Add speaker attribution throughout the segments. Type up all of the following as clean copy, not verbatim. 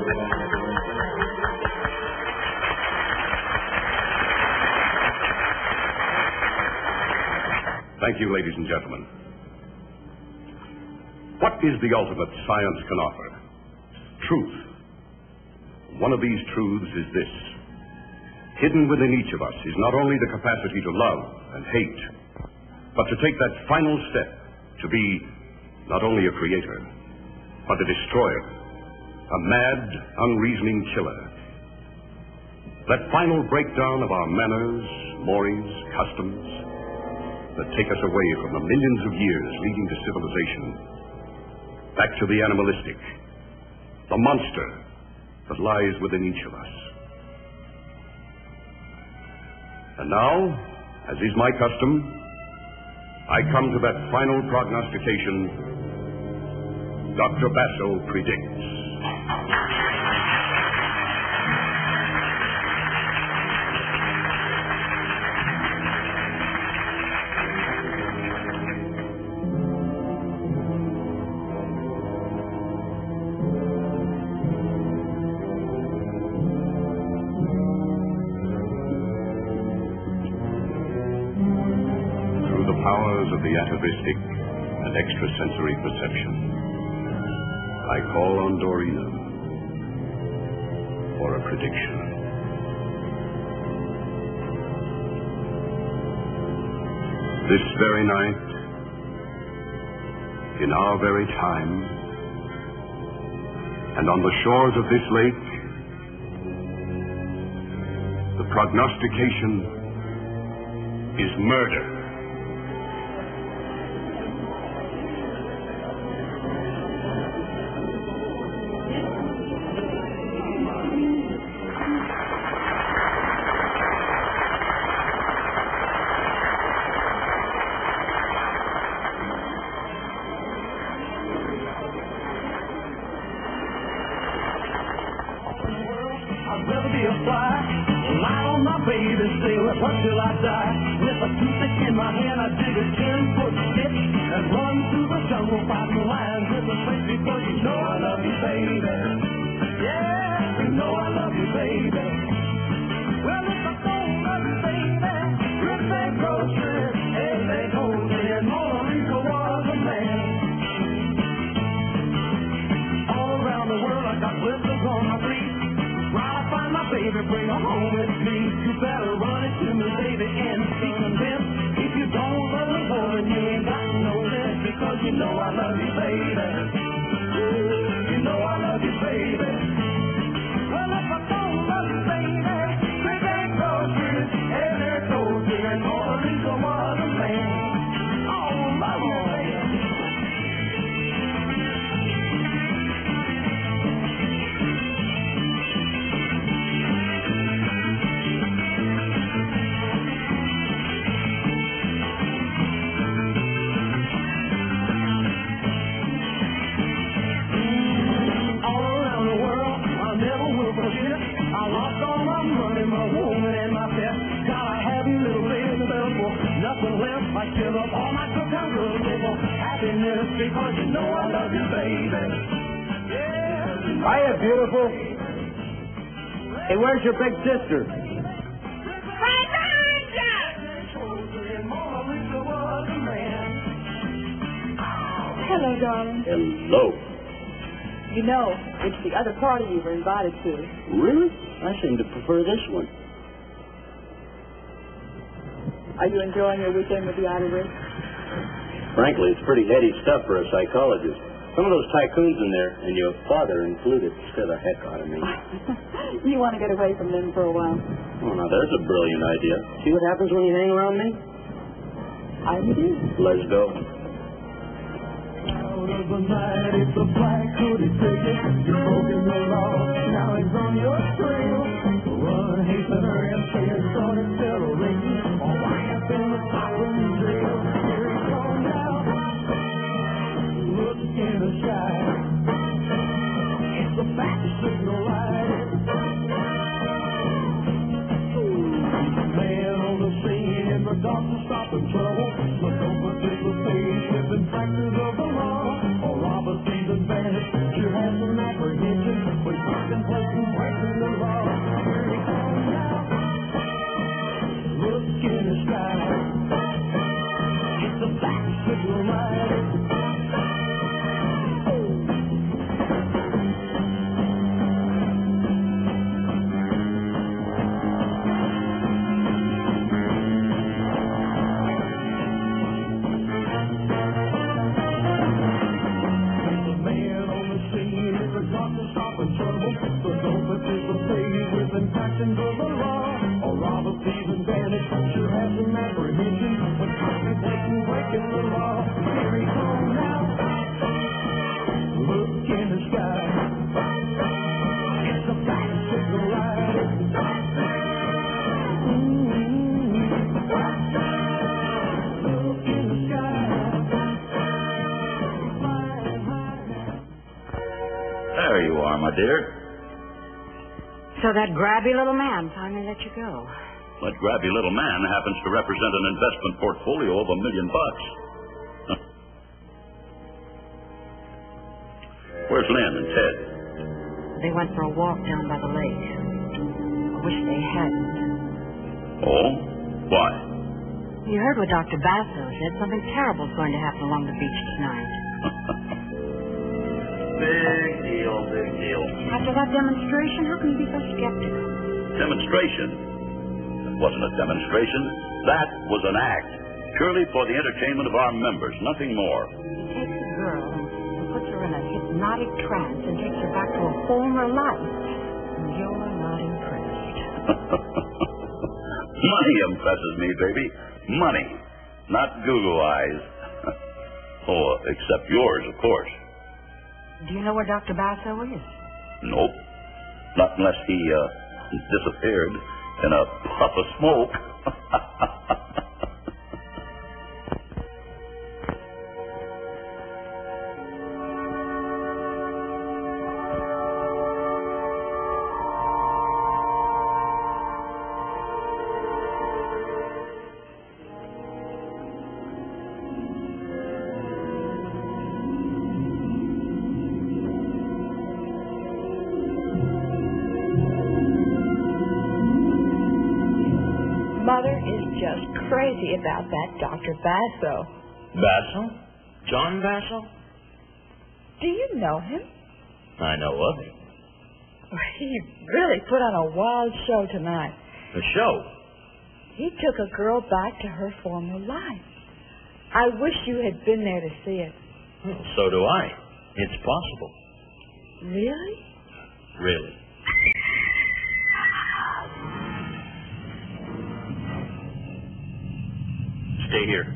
Speaker 1: Thank you, ladies and gentlemen. What is the ultimate science can offer? Truth. One of these truths is this. Hidden within each of us is not only the capacity to love and hate, but to take that final step to be not only a creator, but a destroyer, a mad, unreasoning killer. That final breakdown of our manners, mores, customs, that take us away from the millions of years leading to civilization, back to the animalistic, the monster that lies within each of us. And now, as is my custom, I come to that final prognostication Dr. Basso predicts. Of the atavistic and extrasensory perception, I call on Doreena for a prediction. This very night, in our very time, and on the shores of this lake, the prognostication is murder.
Speaker 2: Hiya, beautiful. Hey, where's your big sister?
Speaker 3: Right behind you! Hello, darling.
Speaker 2: Hello.
Speaker 3: You know, it's the other party you were invited to.
Speaker 2: Really? I seem to prefer this one.
Speaker 3: Are you enjoying your weekend with the Irish?
Speaker 2: Frankly, it's pretty heady stuff for a psychologist. Some of those tycoons in there, and your father included, scare the heck out of me.
Speaker 3: You want to get away from them for a while?
Speaker 2: Oh, now there's a brilliant idea. See what happens when you hang around me?
Speaker 3: I do.
Speaker 2: Let's go.
Speaker 4: Out of the night, it's a black hooded ticket. You're broken the law, now it's on your trail. Run, hasten, hurry, and say it's on accelerating. All right, up in the siren jail. Here it comes now. Look in the sky. It's a back signal light. Man on the scene in the dark to stop the trouble. Look over to the page, slipping fractures of the law. Or robber sees advantage, sure has some apprehension. But you can the cops are stopping trouble. So don't participate with infractions of the law. Or rob a thief and bandit, sure has some apprehension. But contemplating breaking the law. Here he comes now. Look in the sky. It's a bicycle ride. Look in the sky.
Speaker 5: There you are, my dear.
Speaker 6: So that grabby little man finally let you go.
Speaker 5: That grabby little man happens to represent an investment portfolio of $1 million. Where's Lynn and Ted?
Speaker 6: They went for a walk down by the lake. I wish they hadn't.
Speaker 5: Oh? Why?
Speaker 6: You heard what Dr. Basso said. Something terrible's going to happen along the beach tonight.
Speaker 5: Big deal, big deal.
Speaker 6: After that demonstration, how can you be so skeptical?
Speaker 5: Demonstration? It wasn't a demonstration. That was an act. Purely for the entertainment of our members, nothing more.
Speaker 6: He takes a girl and puts her in a hypnotic trance and takes her back to a former life. And you're not impressed.
Speaker 5: Money impresses me, baby. Money. Not Google eyes. Oh, except yours, of course.
Speaker 6: Do you know where Dr. Basso is?
Speaker 5: Nope. Not unless he disappeared in a puff of smoke.
Speaker 3: Mother is just crazy about that Dr. Basso.
Speaker 7: Basso? John Basso?
Speaker 3: Do you know him?
Speaker 7: I know of him.
Speaker 3: He really put on a wild show tonight.
Speaker 7: The show?
Speaker 3: He took a girl back to her former life. I wish you had been there to see it.
Speaker 7: Well, so do I. It's possible.
Speaker 3: Really?
Speaker 7: Really. Stay here.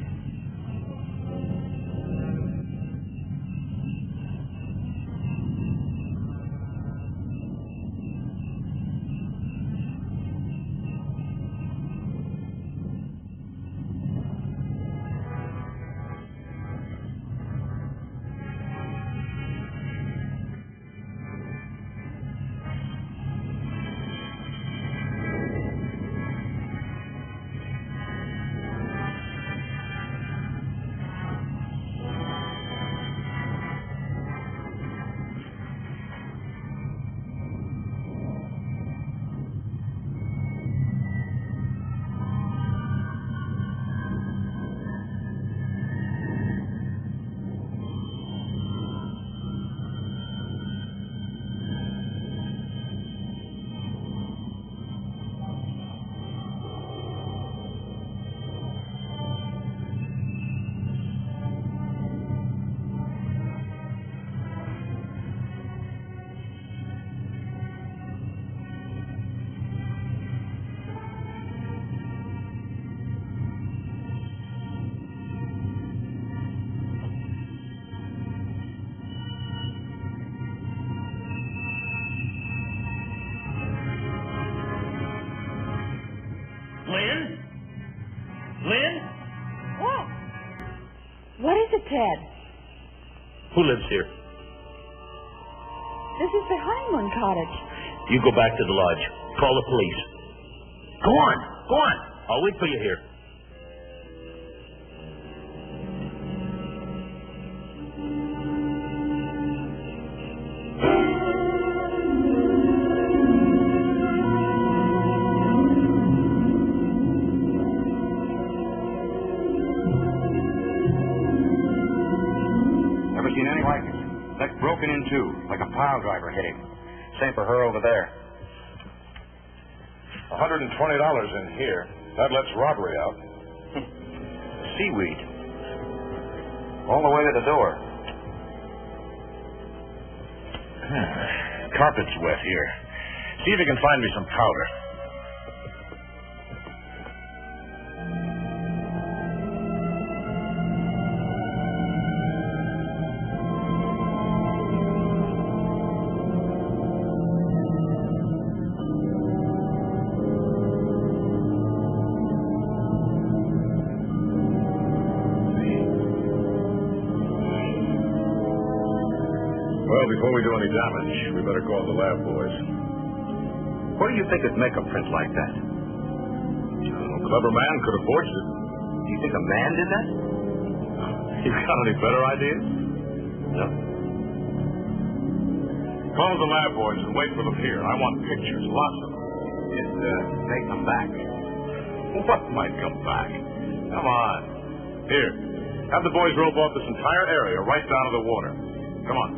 Speaker 3: Ted.
Speaker 7: Who lives here?
Speaker 3: This is the honeymoon cottage.
Speaker 7: You go back to the lodge. Call the police. Go on. Go on. I'll wait for you here.
Speaker 1: Broken in two, like a pile driver hit him. Same for her over there.
Speaker 8: $120 in here. That lets robbery out.
Speaker 1: Seaweed. All the way to the door.
Speaker 8: Carpet's wet here. See if you can find me some powder.
Speaker 1: Before we do any damage, we better call the lab boys.
Speaker 9: What do you think would make a print like that?
Speaker 1: A clever man could have forged it.
Speaker 9: Do you think a man did that?
Speaker 1: You got any better ideas?
Speaker 9: No.
Speaker 1: Call the lab boys and wait for them here. I want pictures, lots of them.
Speaker 9: If they come back.
Speaker 1: What might come back? Come on. Here, have the boys rope off this entire area right down to the water. Come on.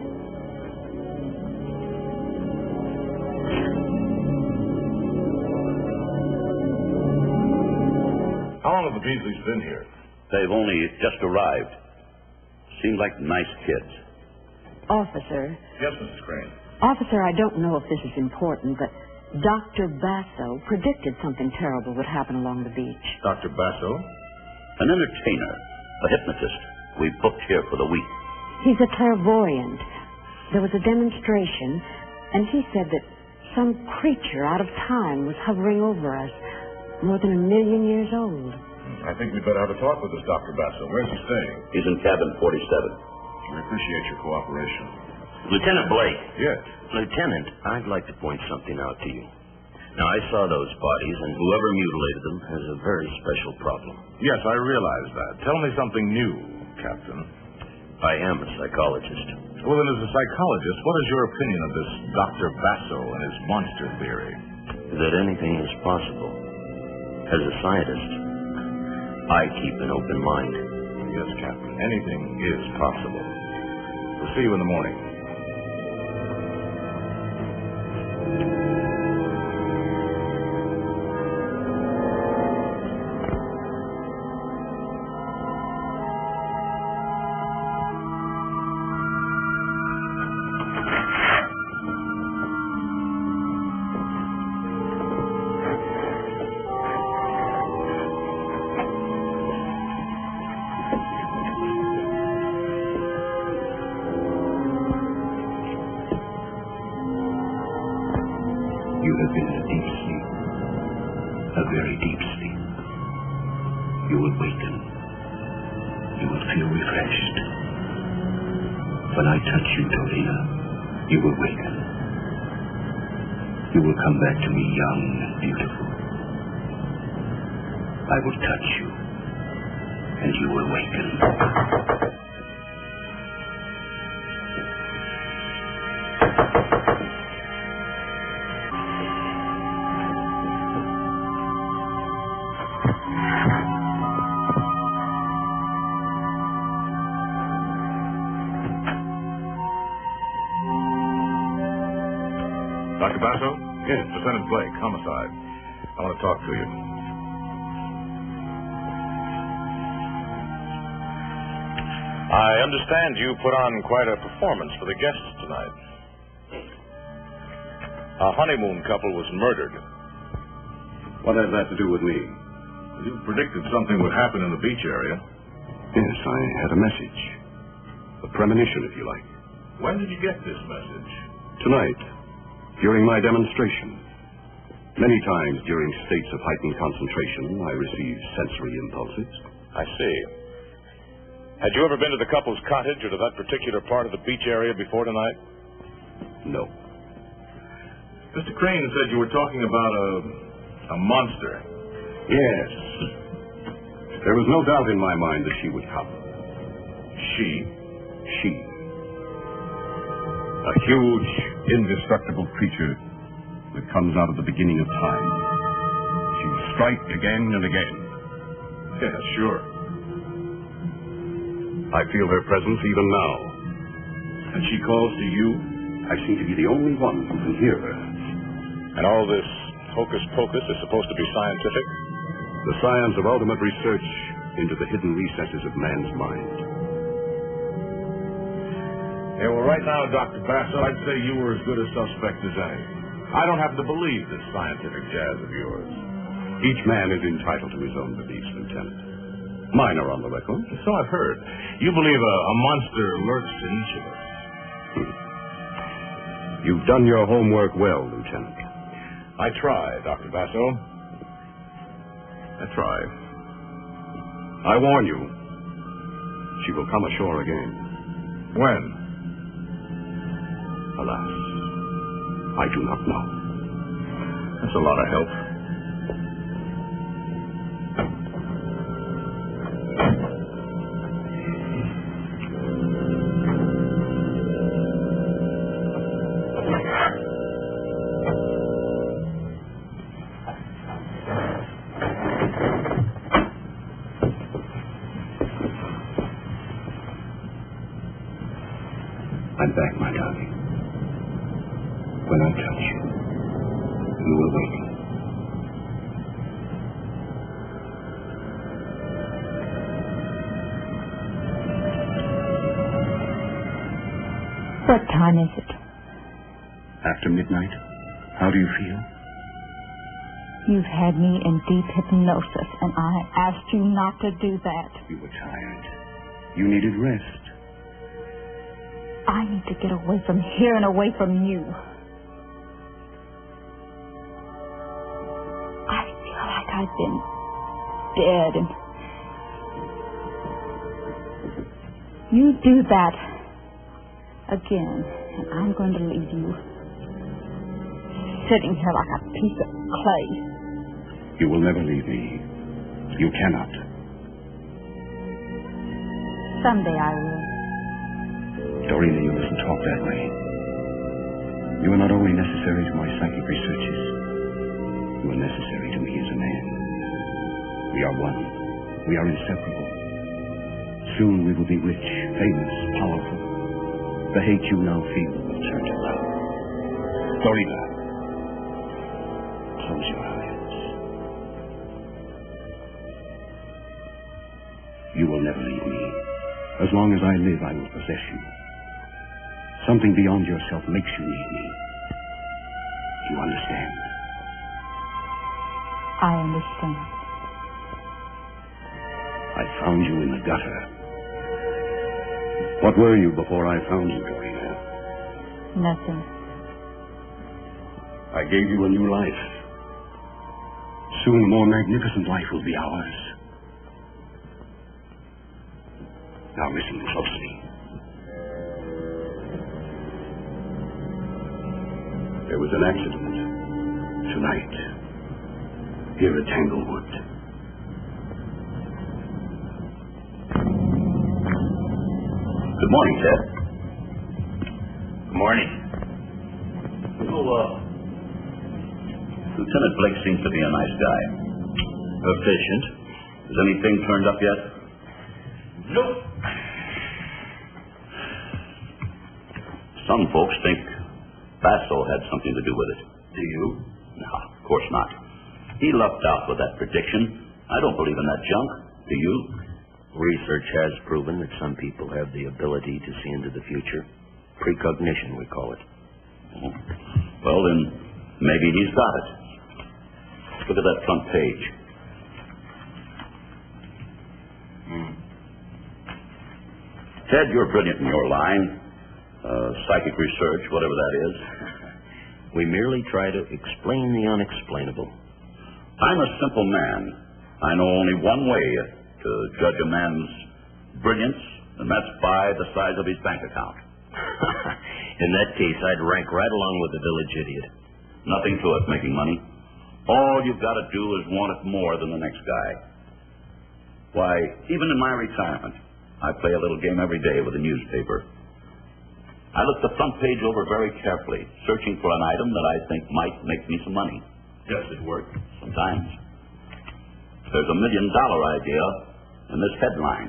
Speaker 1: How long have the Beasleys been here?
Speaker 5: They've only just arrived. Seem like nice kids.
Speaker 6: Officer.
Speaker 1: Yes, Mrs. Crane.
Speaker 6: Officer, I don't know if this is important, but Dr. Basso predicted something terrible would happen along the beach.
Speaker 1: Dr. Basso?
Speaker 5: An entertainer, a hypnotist. We booked here for the week.
Speaker 6: He's a clairvoyant. There was a demonstration, and he said that some creature out of time was hovering over us, more than 1 million years old.
Speaker 1: I think we'd better have a talk with this Dr. Basso. Where's he staying?
Speaker 5: He's in cabin 47.
Speaker 1: We appreciate your cooperation.
Speaker 7: Lieutenant Blake.
Speaker 1: Yes.
Speaker 7: Lieutenant, I'd like to point something out to you. Now, I saw those bodies, and whoever mutilated them has a very special problem.
Speaker 1: Yes, I realize that. Tell me something new, Captain.
Speaker 7: I am a psychologist.
Speaker 1: Well, then, as a psychologist, what is your opinion of this Dr. Basso and his monster theory?
Speaker 7: That anything is possible. As a scientist, I keep an open mind.
Speaker 1: Yes, Captain. Anything is possible. We'll see you in the morning.
Speaker 10: You have been in a deep sleep, a very deep sleep. You will waken. You will feel refreshed. When I touch you, Doreena, you will waken. You will come back to me young and beautiful. I will touch you, and you will waken.
Speaker 1: Dr. Basso? Yes. Lieutenant Blake, homicide. I want to talk to you. I understand you put on quite a performance for the guests tonight. A honeymoon couple was murdered.
Speaker 11: What has that to do with me?
Speaker 1: You predicted something would happen in the beach area.
Speaker 11: Yes, I had a message. A premonition, if you like.
Speaker 1: When did you get this message?
Speaker 11: Tonight, during my demonstration. Many times during states of heightened concentration, I received sensory impulses.
Speaker 1: I see. Had you ever been to the couple's cottage or to that particular part of the beach area before tonight?
Speaker 11: No.
Speaker 1: Mr. Crane said you were talking about a monster.
Speaker 11: Yes. There was no doubt in my mind that she would come.
Speaker 1: She?
Speaker 11: She. A huge, indestructible creature that comes out of the beginning of time. She will strike again and again.
Speaker 1: Yeah, sure.
Speaker 11: I feel her presence even now.
Speaker 1: And she calls to you?
Speaker 11: I seem to be the only one who can hear her.
Speaker 1: And all this hocus-pocus is supposed to be scientific?
Speaker 11: The science of ultimate research into the hidden recesses of man's mind.
Speaker 8: Yeah, well, right now, Dr. Basso, I'd say you were as good a suspect as any. I don't happen to believe this scientific jazz of yours.
Speaker 11: Each man is entitled to his own beliefs, Lieutenant. Mine are on the record.
Speaker 8: So I've heard. You believe a monster lurks in each of us.
Speaker 11: You've done your homework well, Lieutenant.
Speaker 8: I try, Dr. Basso. I try.
Speaker 11: I warn you, she will come ashore again.
Speaker 8: When?
Speaker 11: Alas, I do not know.
Speaker 8: That's a lot of help.
Speaker 11: I'm back, my darling. When I touch you, you will wake.
Speaker 3: What time is it?
Speaker 11: After midnight? How do you feel?
Speaker 3: You've had me in deep hypnosis, and I asked you not to do that.
Speaker 11: You were tired. You needed rest.
Speaker 3: I need to get away from here and away from you. I feel like I've been dead, and you do that again, and I'm going to leave you sitting here like a piece of clay.
Speaker 11: You will never leave me. You cannot.
Speaker 3: Someday I will.
Speaker 11: Doreena, you mustn't talk that way. You are not only necessary to my psychic researches, you are necessary to me as a man. We are one. We are inseparable. Soon we will be rich, famous, powerful. The hate you now feel will turn to love. Doreena, close your eyes. You will never leave me. As long as I live, I will possess you. Something beyond yourself makes you need me. Do you understand?
Speaker 3: I understand.
Speaker 11: I found you in the gutter. What were you before I found you, Doreena?
Speaker 3: Nothing.
Speaker 11: I gave you a new life. Soon a more magnificent life will be ours. Now listen closely. There was an accident tonight here at Tanglewood.
Speaker 5: Good morning, Ted. Good morning. Lieutenant Blake seems to be a nice guy. Efficient. Has anything turned up yet? Nope. Some folks think Basso had something to do with it. Do you? No, of course not. He lucked out with that prediction. I don't believe in that junk. Do you?
Speaker 7: Research has proven that some people have the ability to see into the future. Precognition, we call it.
Speaker 5: Oh. Well, then, maybe he's got it. Look at that front page. Ted, you're brilliant in your line. Psychic research, whatever that is.
Speaker 7: We merely try to explain the unexplainable.
Speaker 5: I'm a simple man. I know only one way to judge a man's brilliance, and that's by the size of his bank account.
Speaker 7: In that case, I'd rank right along with the village idiot.
Speaker 5: Nothing to it, making money. All you've got to do is want it more than the next guy. Why, even in my retirement, I play a little game every day with a newspaper. I look the front page over very carefully, searching for an item that I think might make me some money. Does it work? Sometimes. There's $1 million idea in this headline.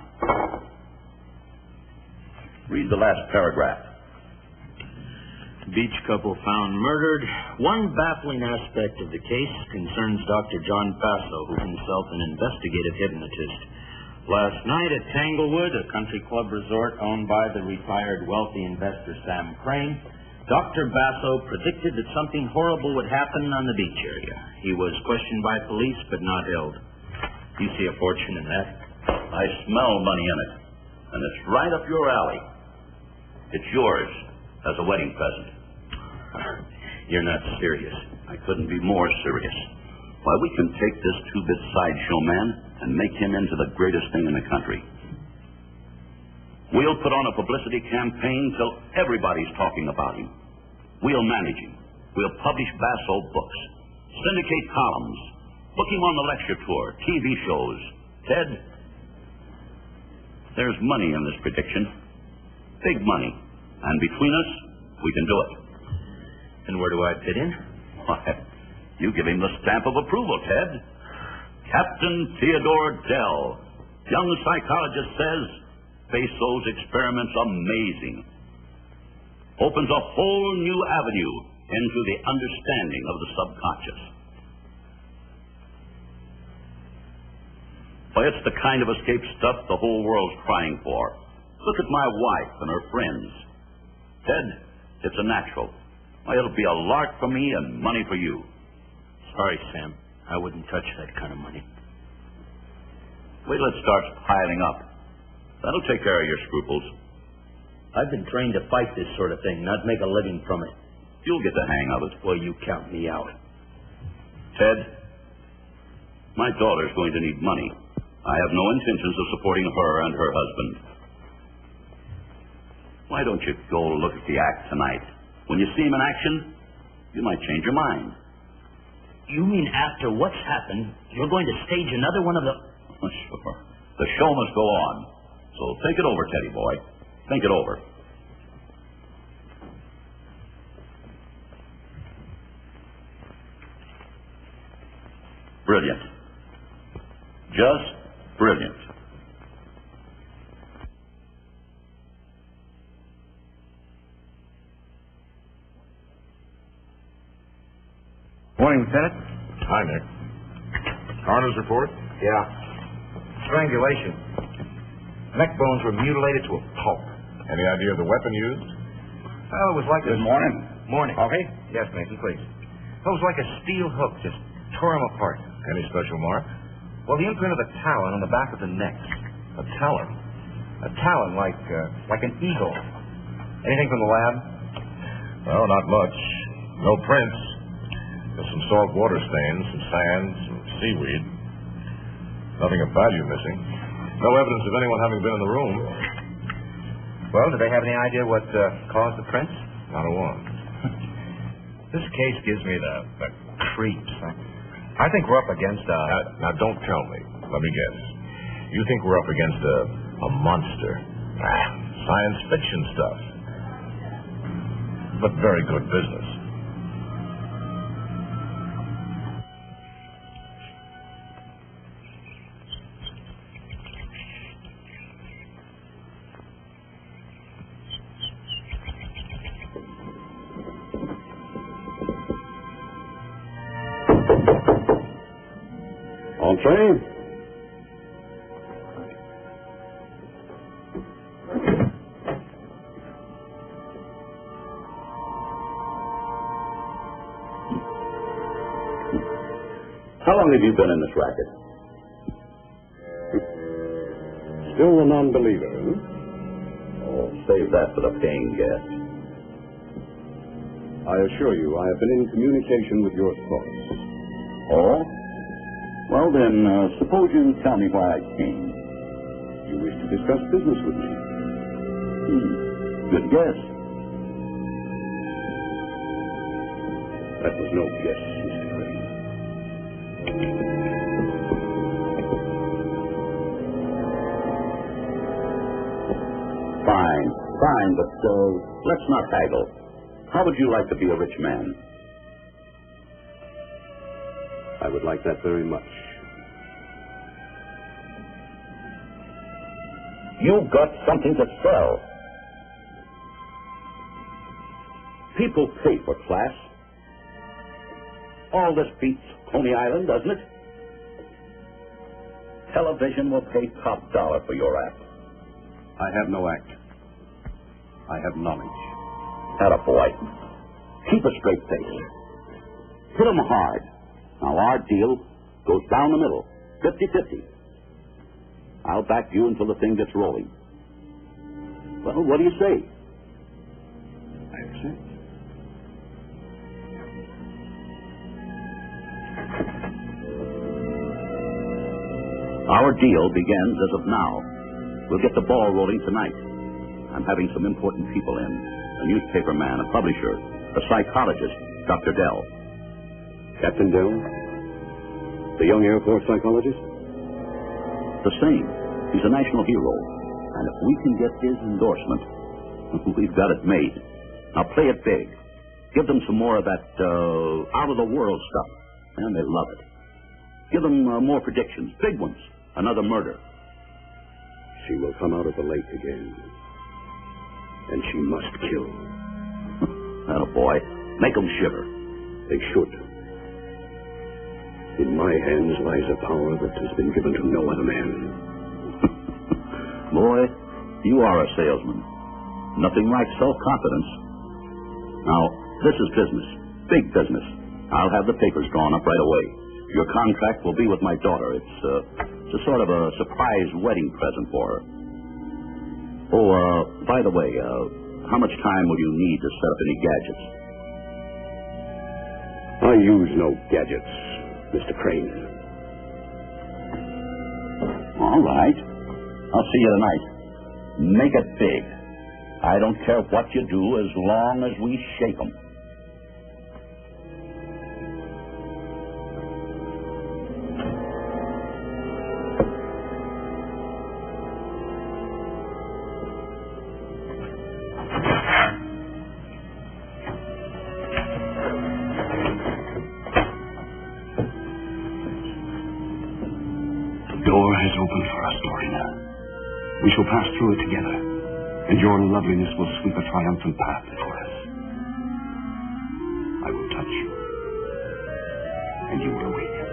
Speaker 5: Read the last paragraph.
Speaker 7: Beach couple found murdered. One baffling aspect of the case concerns Dr. John Basso, who's himself an investigative hypnotist.
Speaker 2: Last night at Tanglewood, a country club resort owned by the retired wealthy investor Sam Crane, Dr. Basso predicted that something horrible would happen on the beach area. He was questioned by police but not held. You see a fortune in that?
Speaker 5: I smell money in it, and it's right up your alley. It's yours as a wedding present.
Speaker 2: You're not serious.
Speaker 5: I couldn't be more serious. Why, we can take this two-bit sideshow man and make him into the greatest thing in the country. We'll put on a publicity campaign till everybody's talking about him. We'll manage him. We'll publish Basso books, syndicate columns, book him on the lecture tour, TV shows. Ted, there's money in this prediction. Big money. And between us, we can do it.
Speaker 2: And where do I fit in?
Speaker 5: Why, you give him the stamp of approval, Ted. Captain Theodore Dell, young psychologist, says Basso's experiment's amazing. Opens a whole new avenue into the understanding of the subconscious. Why, it's the kind of escape stuff the whole world's crying for. Look at my wife and her friends. Ted, it's a natural. Why, it'll be a lark for me and money for you.
Speaker 2: Sorry, Sam. I wouldn't touch that kind of money.
Speaker 5: Wait till it starts piling up. That'll take care of your scruples.
Speaker 2: I've been trained to fight this sort of thing, not make a living from it.
Speaker 5: You'll get the hang of it.
Speaker 2: Well, you count me out.
Speaker 5: Ted, my daughter's going to need money. I have no intentions of supporting her and her husband. Why don't you go look at the act tonight? When you see him in action, you might change your mind.
Speaker 2: You mean after what's happened, you're going to stage another one of the...
Speaker 5: Sure. The show must go on. So think it over, Teddy boy. Think it over. Brilliant. Just brilliant.
Speaker 9: Morning, Lieutenant.
Speaker 8: Hi, Nick. Coroner's report?
Speaker 9: Yeah. Strangulation. Neck bones were mutilated to a pulp.
Speaker 8: Any idea of the weapon used?
Speaker 9: Oh, it was like
Speaker 10: Good morning.
Speaker 9: Morning.
Speaker 10: Okay.
Speaker 9: Yes, Mason, please. It was like a steel hook, just tore him apart.
Speaker 8: Any special mark?
Speaker 9: Well, the imprint of a talon on the back of the neck.
Speaker 8: A talon?
Speaker 9: A talon like an eagle. Anything from the lab?
Speaker 8: Well, not much. No prints. There's some salt water stains, some sand, some seaweed. Nothing of value missing. No evidence of anyone having been in the room.
Speaker 9: Well, do they have any idea what caused the prints?
Speaker 8: Not a one.
Speaker 9: This case gives me the creeps. I think we're up against
Speaker 8: Now, don't tell me. Let me guess. You think we're up against a monster. Science fiction stuff. But very good business.
Speaker 1: Entree.
Speaker 5: How long have you been in this racket?
Speaker 1: Still a non-believer, huh?
Speaker 5: Oh, save that for the paying guest.
Speaker 1: I assure you, I have been in communication with your thoughts.
Speaker 5: Oh? Well, then, suppose you tell me why I came.
Speaker 1: You wish to discuss business with me.
Speaker 5: Good guess.
Speaker 1: That was no guess, Mr. Crane.
Speaker 5: Fine, but let's not haggle. How would you like to be a rich man?
Speaker 1: I would like that very much.
Speaker 5: You've got something to sell. People pay for class. All this beats Coney Island, doesn't it? Television will pay top dollar for your act.
Speaker 1: I have no act. I have knowledge.
Speaker 5: Attaboy. Keep a straight face. Hit 'em hard. Now, our deal goes down the middle, 50-50. I'll back you until the thing gets rolling. Well, what do you say?
Speaker 1: I accept.
Speaker 5: Our deal begins as of now. We'll get the ball rolling tonight. I'm having some important people in. A newspaper man, a publisher, a psychologist, Dr. Dell.
Speaker 11: Captain Dell? The young Air Force psychologist?
Speaker 5: The same. He's a national hero. And if we can get his endorsement, we've got it made. Now play it big. Give them some more of that out-of-the-world stuff. And they love it. Give them more predictions, big ones. Another murder.
Speaker 11: She will come out of the lake again. And she must kill.
Speaker 5: Attaboy. Make them shiver.
Speaker 11: They should. In my hands lies a power that has been given to no other man.
Speaker 5: Boy, you are a salesman. Nothing like self-confidence. Now, this is business. Big business. I'll have the papers drawn up right away. Your contract will be with my daughter. It's a sort of a surprise wedding present for her. Oh, by the way, how much time will you need to set up any gadgets?
Speaker 11: I use no gadgets, Mr. Crane.
Speaker 5: All right. I'll see you tonight. Make it big. I don't care what you do as long as we shake 'em.
Speaker 10: We shall pass through it together, and your loveliness will sweep a triumphant path before us. I will touch you, and you will awaken.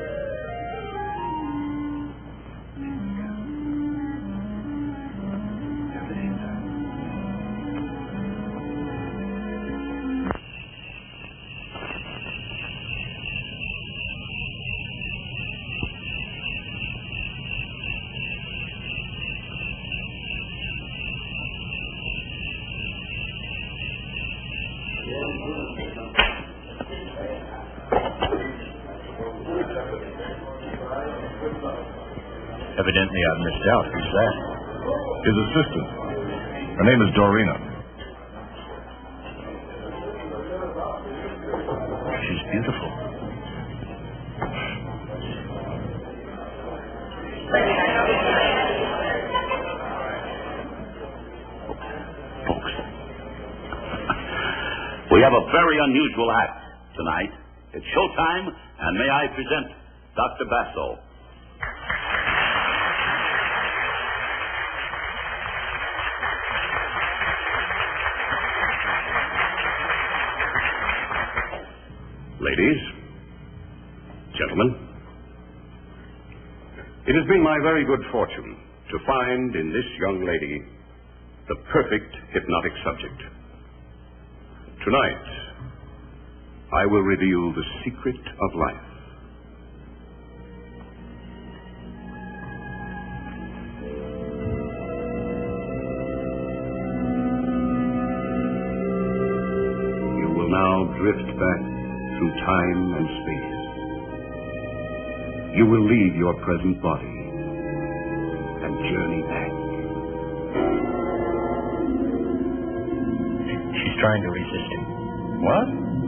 Speaker 9: Evidently I've missed out. Who's that?
Speaker 8: His assistant. Her name is Doreena.
Speaker 9: She's beautiful.
Speaker 5: Folks, we have a very unusual act tonight. It's showtime, and may I present Dr. Basso.
Speaker 1: Ladies, gentlemen, it has been my very good fortune to find in this young lady the perfect hypnotic subject. Tonight, I will reveal the secret of life. You will now drift back through time and space. You will leave your present body and journey back.
Speaker 9: She's trying to resist him. What?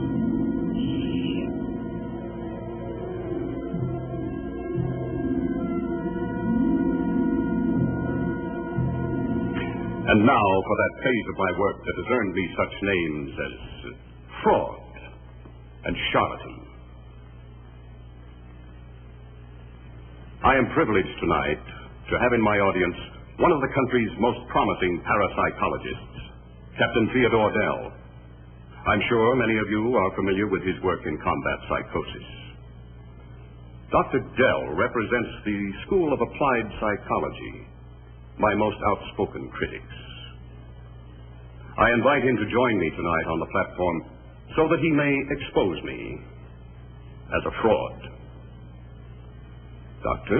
Speaker 1: And now for that phase of my work that has earned me such names as fraud and charlatan. I am privileged tonight to have in my audience one of the country's most promising parapsychologists, Captain Theodore Dell. I'm sure many of you are familiar with his work in combat psychosis. Dr. Dell represents the School of Applied Psychology, my most outspoken critics. I invite him to join me tonight on the platform so that he may expose me as a fraud. Doctor?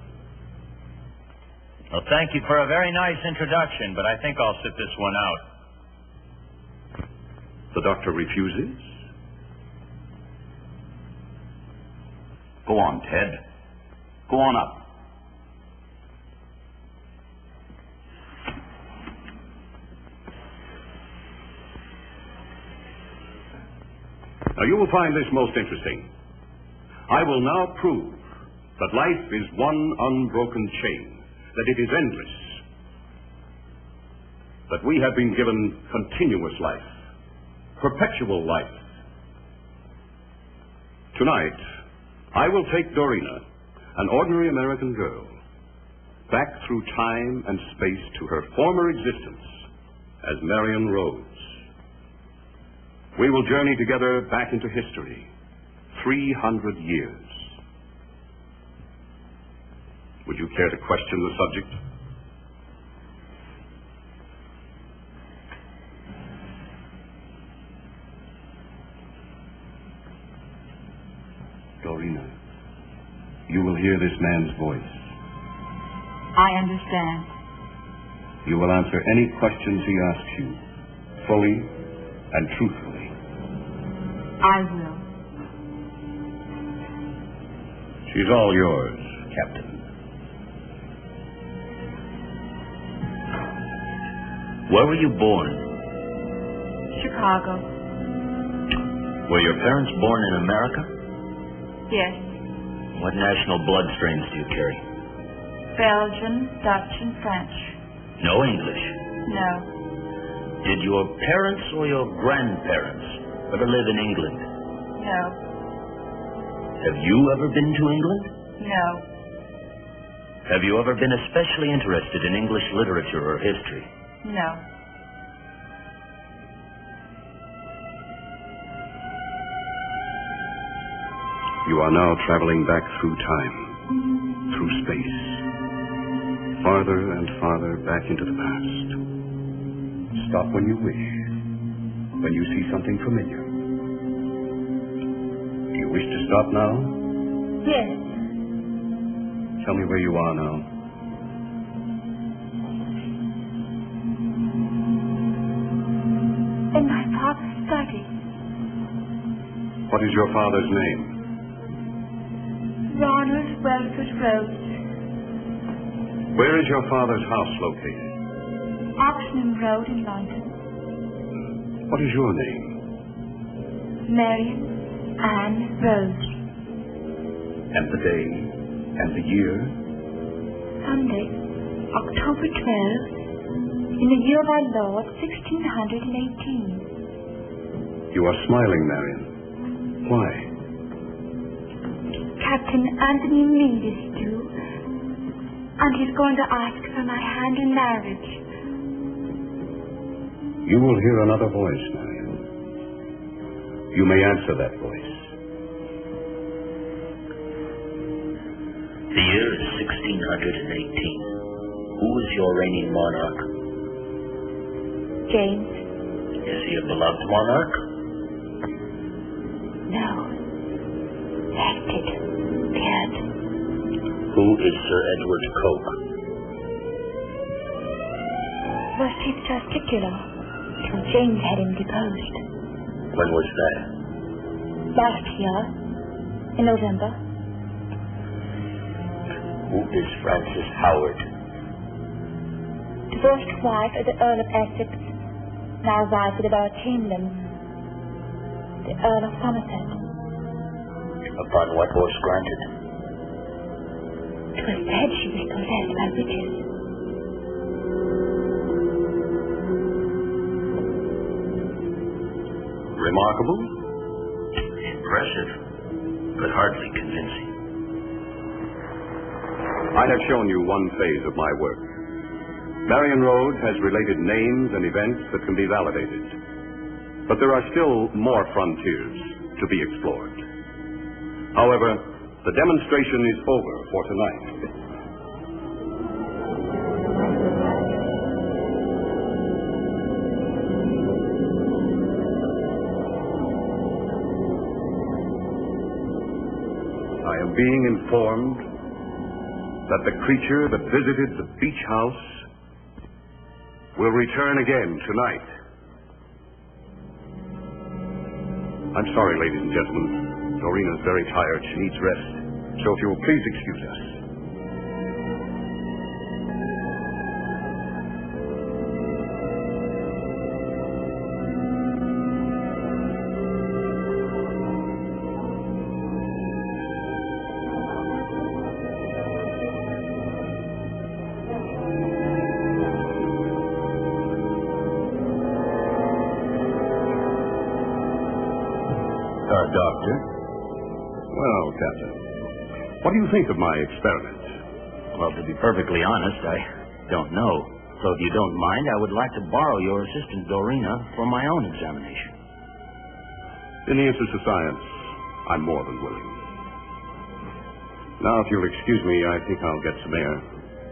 Speaker 2: Well, thank you for a very nice introduction, but I think I'll sit this one out.
Speaker 1: The doctor refuses?
Speaker 5: Go on, Ted. Go on up.
Speaker 1: Now, you will find this most interesting. I will now prove that life is one unbroken chain, that it is endless, that we have been given continuous life, perpetual life. Tonight, I will take Doreena, an ordinary American girl, back through time and space to her former existence as Marion Rhodes. We will journey together back into history, 300 years. Would you care to question the subject? Doreena, you will hear this man's voice.
Speaker 3: I understand.
Speaker 1: You will answer any questions he asks you, fully and truthfully.
Speaker 3: I will.
Speaker 1: She's all yours, Captain.
Speaker 5: Where were you born?
Speaker 3: Chicago.
Speaker 5: Were your parents born in America?
Speaker 3: Yes.
Speaker 5: What national blood strains do you carry?
Speaker 3: Belgian, Dutch, and French.
Speaker 5: No English.
Speaker 3: No.
Speaker 5: Did your parents or your grandparents ever live in England?
Speaker 3: No.
Speaker 5: Have you ever been to England?
Speaker 3: No.
Speaker 5: Have you ever been especially interested in English literature or history?
Speaker 3: No.
Speaker 1: You are now traveling back through time, through space, farther and farther back into the past. Stop when you wish, when you see something familiar. Do you wish to stop now?
Speaker 3: Yes.
Speaker 1: Tell me where you are now.
Speaker 3: In my father's study.
Speaker 1: What is your father's name?
Speaker 3: Ronald Welford Rhodes.
Speaker 1: Where is your father's house located?
Speaker 3: Oxenham Road in London.
Speaker 1: What is your name?
Speaker 3: Marion Ann Rhodes.
Speaker 1: And the day and the year?
Speaker 3: Sunday, October 12th, in the year of our Lord, 1618.
Speaker 1: You are smiling, Marion. Why?
Speaker 3: Captain Anthony Meade is due, and he's going to ask for my hand in marriage.
Speaker 1: You will hear another voice, Marion. You may answer that voice.
Speaker 5: The year is 1618. Who is your reigning monarch?
Speaker 3: James.
Speaker 5: Is he a beloved monarch?
Speaker 3: No. Hated. Dead.
Speaker 5: Who is Sir Edward Coke?
Speaker 3: Was Chief Justicular till James had him deposed.
Speaker 5: When was that?
Speaker 3: Last year, in November.
Speaker 5: Who is Frances Howard?
Speaker 3: Divorced wife of the Earl of Essex, now wife of the Lord Chamberlain, the Earl of Somerset.
Speaker 5: Upon what horse granted?
Speaker 3: 'Twas said she was possessed by witches.
Speaker 1: Remarkable?
Speaker 5: Impressive, but hardly convincing.
Speaker 1: I have shown you one phase of my work. Marion Rhodes has related names and events that can be validated. But there are still more frontiers to be explored. However, The demonstration is over for tonight. I am being informed that the creature that visited the beach house will return again tonight. I'm sorry, ladies and gentlemen. Doreena's very tired. She needs rest. So if you will please excuse us.
Speaker 2: Doctor?
Speaker 1: Well, Captain, what do you think of my experiment?
Speaker 2: Well, to be perfectly honest, I don't know. So if you don't mind, I would like to borrow your assistant, Doreena, for my own examination.
Speaker 1: In the interest of science, I'm more than willing. Now, if you'll excuse me, I think I'll get some air.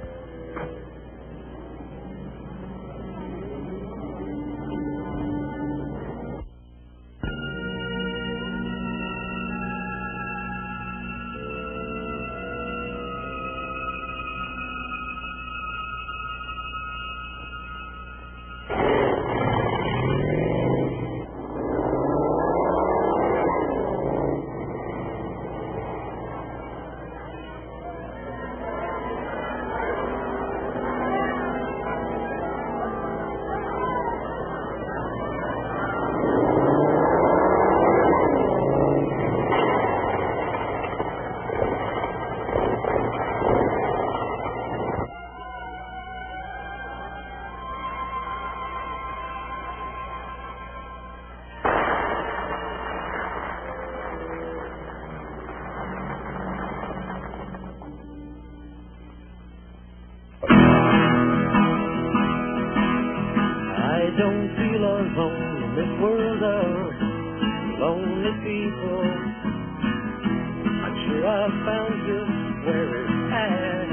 Speaker 4: don't feel alone in this world of lonely people. I'm sure I've found just where it's at.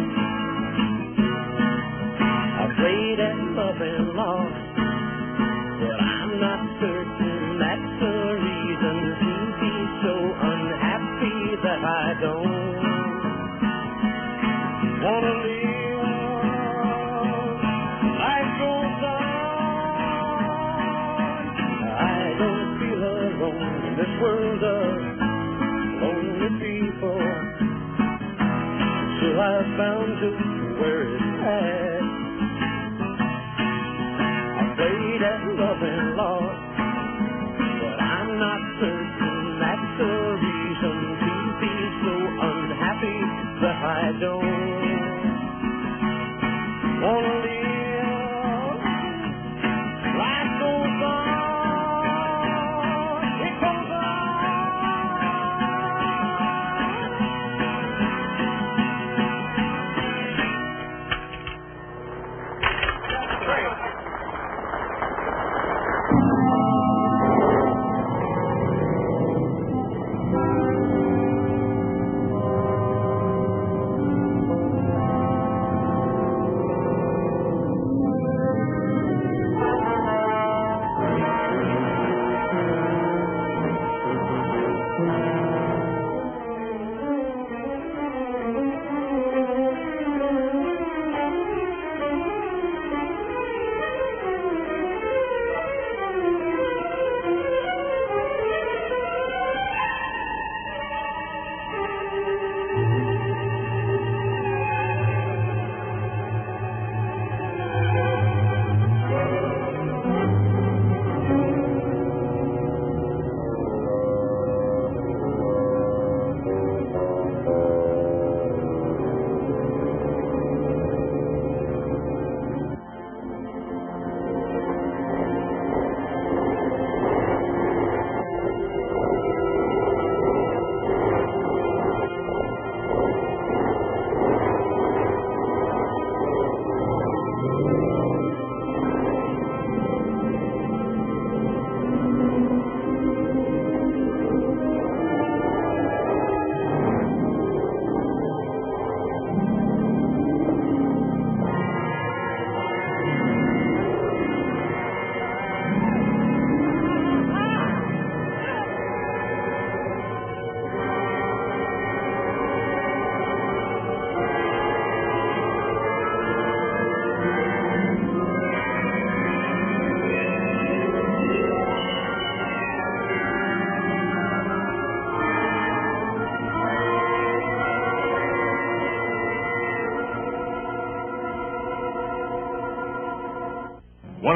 Speaker 4: I played at love and lost, but I'm not certain that's the reason to be so unhappy that I don't wanna live. Life goes on. I don't feel alone in this world of lonely people. So I found just where it's at. I played at love and lost, but I'm not certain that's the reason to be so unhappy that I don't wanna live. Life goes on, it goes on.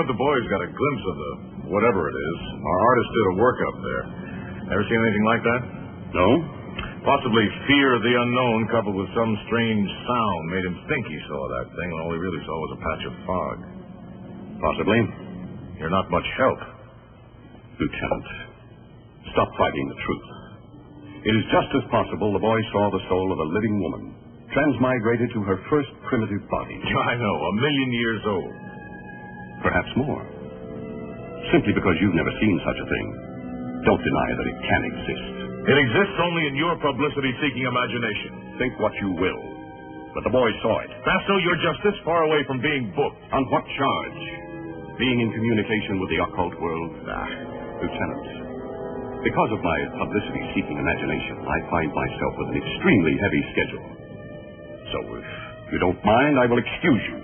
Speaker 8: the boys got a glimpse of the whatever it is. Our artist did a workup there. Ever seen anything like that?
Speaker 1: No?
Speaker 8: Possibly fear of the unknown coupled with some strange sound made him think he saw that thing when all he really saw was a patch of fog.
Speaker 1: Possibly.
Speaker 8: You're not much help.
Speaker 1: Lieutenant, stop fighting the truth. It is just as possible the boy saw the soul of a living woman, transmigrated to her first primitive body.
Speaker 8: I know, 1,000,000 years old.
Speaker 1: Perhaps more. Simply because you've never seen such a thing, don't deny that it can exist.
Speaker 8: It exists only in your publicity-seeking imagination.
Speaker 1: Think what you will, but the boy saw it.
Speaker 8: Basso, you're just this far away from being booked.
Speaker 1: On what charge? Being in communication with the occult world? Lieutenant, because of my publicity-seeking imagination, I find myself with an extremely heavy schedule. So if you don't mind, I will excuse you.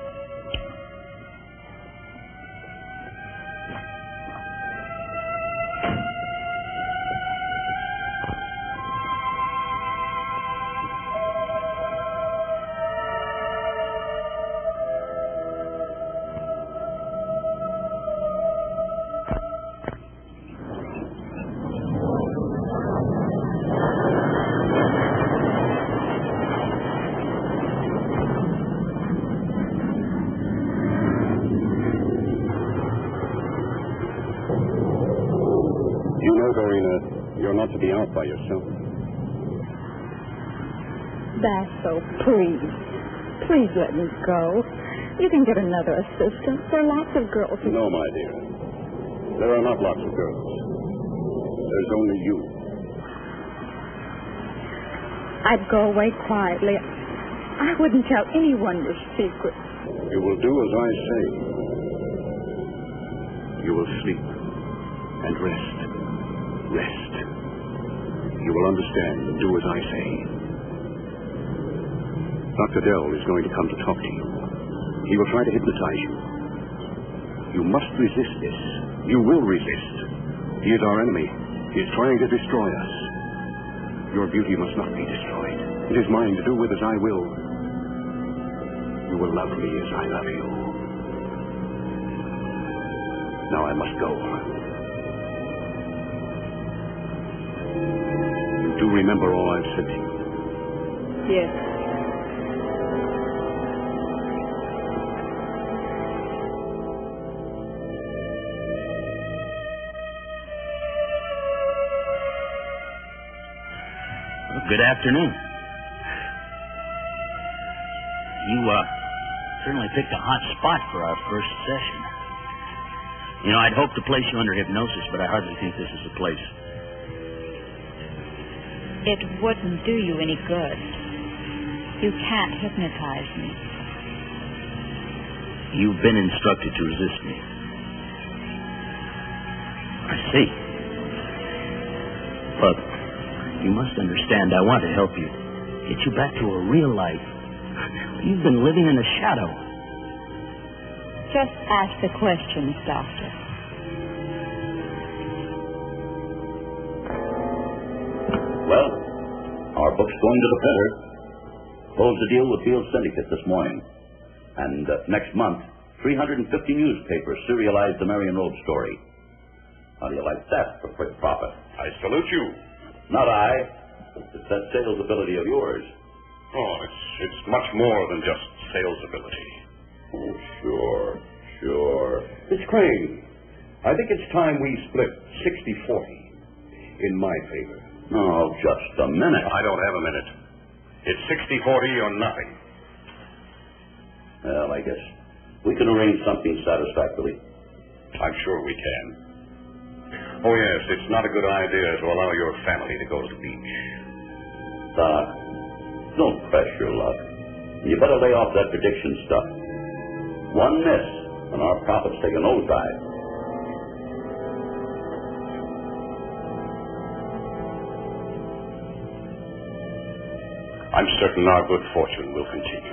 Speaker 1: Doreena, you're not to be out by yourself.
Speaker 3: Basso, please. Please let me go. You can get another assistant. There are lots of girls who...
Speaker 1: No, my dear. There are not lots of girls. There's only you.
Speaker 3: I'd go away quietly. I wouldn't tell anyone your secret.
Speaker 1: You will do as I say. You will sleep and rest. Rest. You will understand and do as I say. Dr. Dell is going to come to talk to you. He will try to hypnotize you. You must resist this. You will resist. He is our enemy. He is trying to destroy us. Your beauty must not be destroyed. It is mine to do with as I will. You will love me as I love you. Now I must go. You do remember all I've said to you?
Speaker 3: Yes.
Speaker 2: Good afternoon. You, certainly picked a hot spot for our first session. You know, I'd hoped to place you under hypnosis, but I hardly think this is the place.
Speaker 3: It wouldn't do you any good. You can't hypnotize me.
Speaker 2: You've been instructed to resist me. I see. But you must understand, I want to help you. Get you back to a real life. You've been living in the shadow.
Speaker 3: Just ask the questions, Doctor.
Speaker 5: Well, our book's going to the printer. Closed the deal with Field Syndicate this morning. And next month, 350 newspapers serialized the Marion Road story. How do you like that for quick profit?
Speaker 1: I salute you.
Speaker 5: Not I. It's that sales ability of yours.
Speaker 1: Oh, it's much more than just sales ability.
Speaker 5: Oh, sure.
Speaker 1: Miss Crane, I think it's time we split 60-40 in my favor.
Speaker 5: Oh, just a minute.
Speaker 1: I don't have a minute. It's 60-40 or nothing.
Speaker 5: Well, I guess we can arrange something satisfactorily.
Speaker 1: I'm sure we can. Oh, yes, it's not a good idea to allow your family to go to the beach.
Speaker 5: Doc, don't press your luck. You better lay off that prediction stuff. One miss, and our profits take a nosedive.
Speaker 1: I'm certain our good fortune will continue.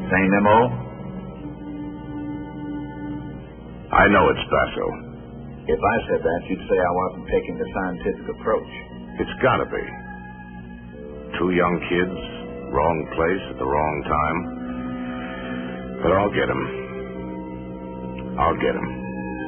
Speaker 9: Same M.O.?
Speaker 1: I know it's Basso.
Speaker 9: If I said that, you'd say I wasn't taking the scientific approach.
Speaker 1: It's gotta be. 2 young kids, wrong place at the wrong time. But I'll get him. I'll get him.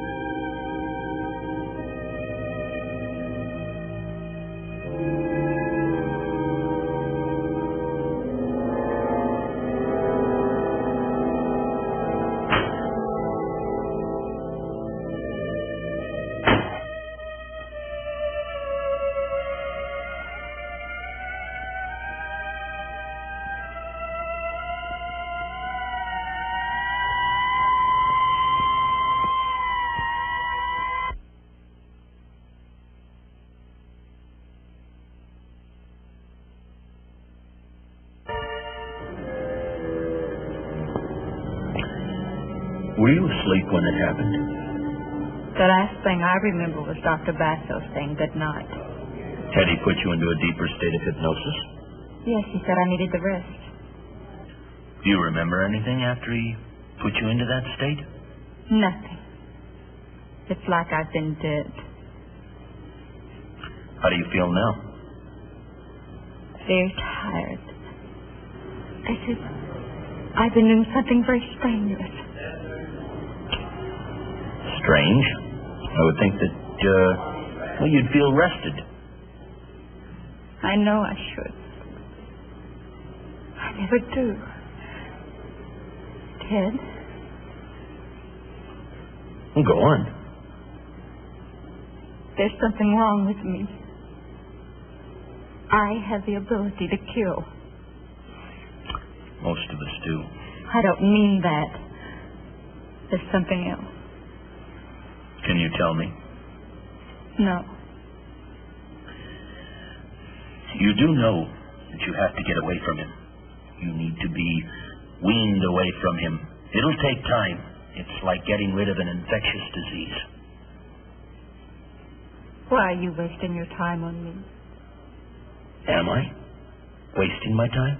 Speaker 7: Were you asleep when it happened?
Speaker 3: The last thing I remember was Dr. Basso saying good night.
Speaker 7: Had he put you into a deeper state of hypnosis?
Speaker 3: Yes, he said I needed the rest.
Speaker 7: Do you remember anything after he put you into that state?
Speaker 3: Nothing. It's like I've been dead.
Speaker 7: How do you feel now?
Speaker 3: Very tired. As if I've been doing something very strenuous.
Speaker 7: Strange. I would think that, well, you'd feel rested.
Speaker 3: I know I should. I never do. Ted?
Speaker 7: Well, go on.
Speaker 3: There's something wrong with me. I have the ability to kill.
Speaker 7: Most of us do.
Speaker 3: I don't mean that. There's something else.
Speaker 7: Can you tell me?
Speaker 3: No.
Speaker 7: You do know that you have to get away from him. You need to be weaned away from him. It'll take time. It's like getting rid of an infectious disease.
Speaker 3: Why are you wasting your time on me?
Speaker 7: Am I? Wasting my time?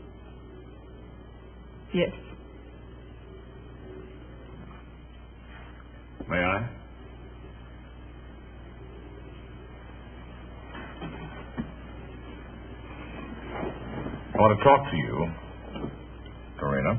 Speaker 3: Yes.
Speaker 8: May I? I want to talk to you, Doreena.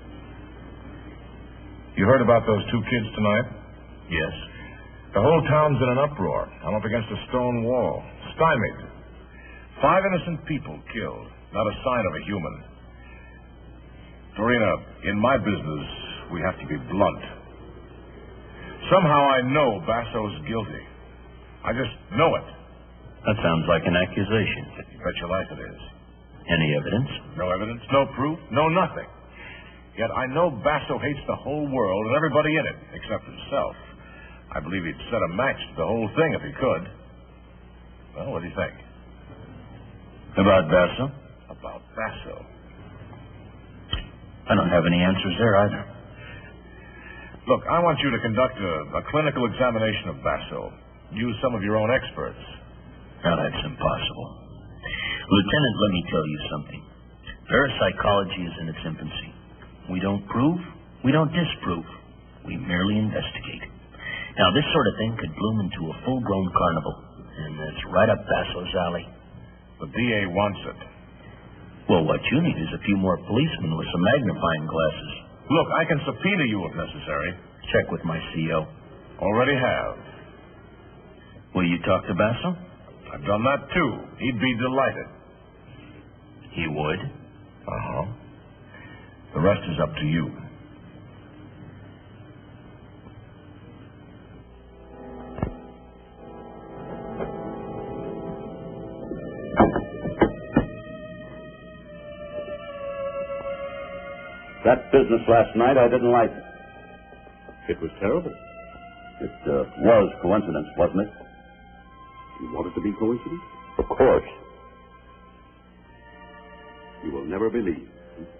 Speaker 8: You heard about those 2 kids tonight?
Speaker 7: Yes.
Speaker 8: The whole town's in an uproar. I'm up against a stone wall. Stymied. 5 innocent people killed. Not a sign of a human. Doreena, in my business, we have to be blunt. Somehow I know Basso's guilty. I just know it.
Speaker 7: That sounds like an accusation.
Speaker 8: You bet your life it is.
Speaker 7: Any evidence?
Speaker 8: No evidence, no proof, no nothing. Yet I know Basso hates the whole world and everybody in it, except himself. I believe he'd set a match to the whole thing if he could. Well, what do you think?
Speaker 7: About Basso?
Speaker 8: About Basso.
Speaker 7: I don't have any answers there either.
Speaker 8: Look, I want you to conduct a clinical examination of Basso. Use some of your own experts.
Speaker 7: Now, that's impossible. Lieutenant, let me tell you something. Parapsychology is in its infancy. We don't prove, we don't disprove. We merely investigate. Now, this sort of thing could bloom into a full-grown carnival, and that's right up Basso's alley.
Speaker 8: The DA wants it.
Speaker 7: Well, what you need is a few more policemen with some magnifying glasses.
Speaker 8: Look, I can subpoena you if necessary.
Speaker 7: Check with my CO.
Speaker 8: Already have.
Speaker 7: Will you talk to Basso?
Speaker 8: I've done that, too. He'd be delighted.
Speaker 7: He would?
Speaker 8: Uh-huh. The rest is up to you.
Speaker 5: That business last night, I didn't like it.
Speaker 1: It was terrible.
Speaker 5: It was coincidence, wasn't it?
Speaker 1: You want it to be coincidence?
Speaker 5: Of course.
Speaker 1: You will never believe.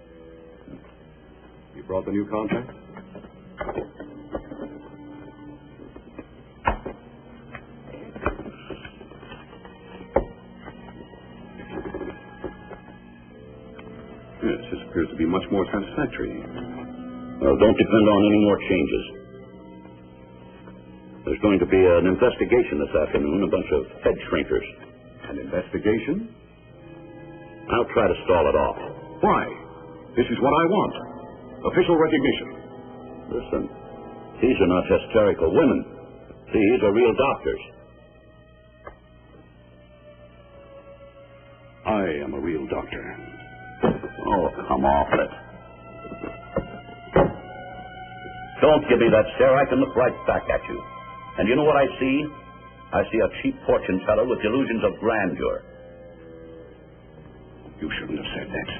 Speaker 1: You brought the new contract? Yes, this appears to be much more more satisfactory.
Speaker 5: Well, don't depend on any more changes. There's going to be an investigation this afternoon, a bunch of head shrinkers.
Speaker 1: An investigation?
Speaker 5: I'll try to stall it off.
Speaker 1: Why? This is what I want. Official recognition.
Speaker 5: Listen, these are not hysterical women. These are real doctors.
Speaker 1: I am a real doctor.
Speaker 5: Oh, come off it. Don't give me that stare. I can look right back at you. And you know what I see? I see a cheap fortune teller with delusions of grandeur.
Speaker 1: You shouldn't have said that.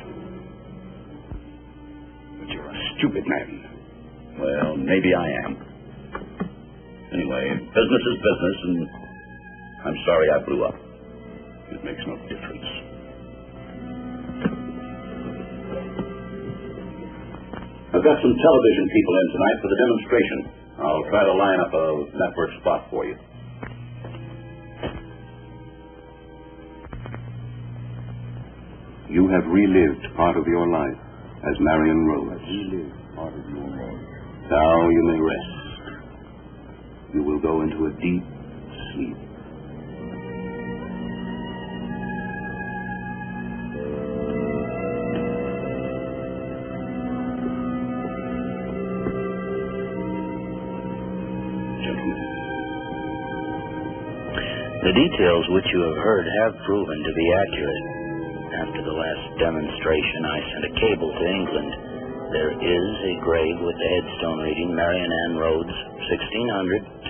Speaker 1: But you're a stupid man.
Speaker 5: Well, maybe I am. Anyway, business is business, and I'm sorry I blew up.
Speaker 1: It makes no difference.
Speaker 5: I've got some television people in tonight for the demonstration. I'll try to line up a network spot for you.
Speaker 1: You have relived part of your life as Marion Rose.
Speaker 11: Relived part of your life.
Speaker 1: Now you may rest. You will go into a deep sleep.
Speaker 2: The details which you have heard have proven to be accurate. After the last demonstration, I sent a cable to England. There is a grave with the headstone reading Marion Ann Rhodes, 1600 to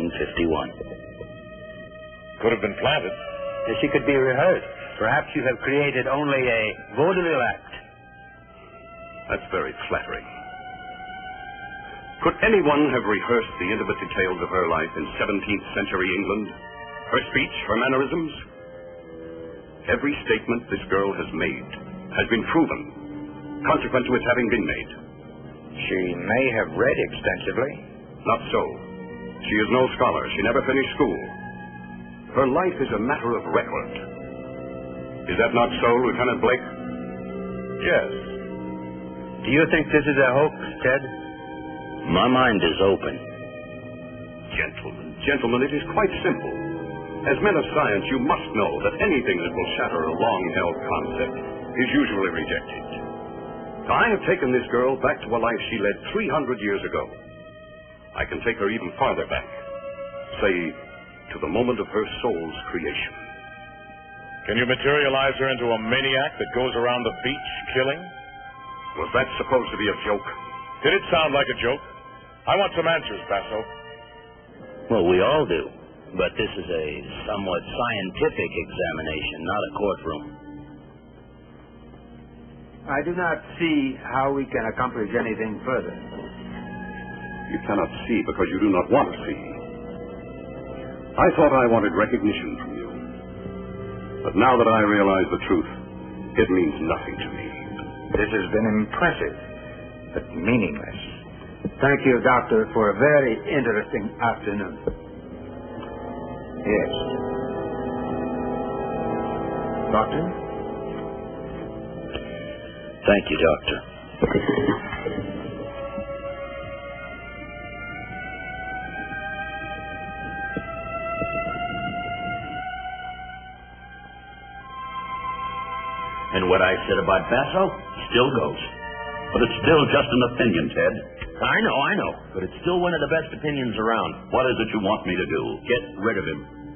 Speaker 2: 1651.
Speaker 9: Could have been planted.
Speaker 12: She could be rehearsed. Perhaps you have created only a vaudeville act.
Speaker 1: That's very flattering. Could anyone have rehearsed the intimate details of her life in 17th century England? Her speech, her mannerisms? Every statement this girl has made has been proven, consequent to its having been made.
Speaker 12: She may have read extensively.
Speaker 1: Not so. She is no scholar. She never finished school. Her life is a matter of record. Is that not so, Lieutenant Blake?
Speaker 12: Yes. Do you think this is a hoax, Ted?
Speaker 2: My mind is open.
Speaker 1: Gentlemen, it is quite simple. As men of science, you must know that anything that will shatter a long-held concept is usually rejected. I have taken this girl back to a life she led 300 years ago. I can take her even farther back, say, to the moment of her soul's creation.
Speaker 8: Can you materialize her into a maniac that goes around the beach killing?
Speaker 1: Was that supposed to be a joke?
Speaker 8: Did it sound like a joke? I want some answers, Basso.
Speaker 2: Well, we all do. But this is a somewhat scientific examination, not a courtroom.
Speaker 12: I do not see how we can accomplish anything further.
Speaker 1: You cannot see because you do not want to see. I thought I wanted recognition from you. But now that I realize the truth, it means nothing to me.
Speaker 12: This has been impressive, but meaningless. Thank you, Doctor, for a very interesting afternoon. Yes. Doctor?
Speaker 2: Thank you, Doctor.
Speaker 5: And what I said about Basso still goes. But it's still just an opinion, Ted.
Speaker 2: I know. But it's still one of the best opinions around.
Speaker 5: What is it you want me to do?
Speaker 2: Get rid of him.